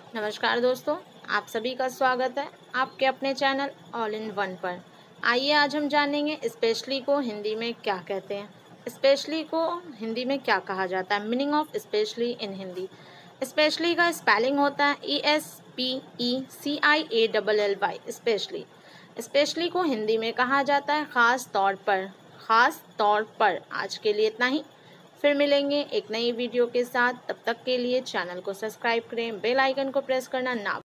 नमस्कार दोस्तों, आप सभी का स्वागत है आपके अपने चैनल ऑल इन वन पर। आइए आज हम जानेंगे स्पेशली को हिंदी में क्या कहते हैं। स्पेशली को हिंदी में क्या कहा जाता है, meaning of specially in Hindi. Specially का स्पेलिंग होता है ESPECIALLY स्पेशली। स्पेशली को हिंदी में कहा जाता है खास तौर पर। खास तौर पर। आज के लिए इतना ही, फिर मिलेंगे एक नई वीडियो के साथ। तब तक के लिए चैनल को सब्सक्राइब करें, बेल आइकन को प्रेस करना ना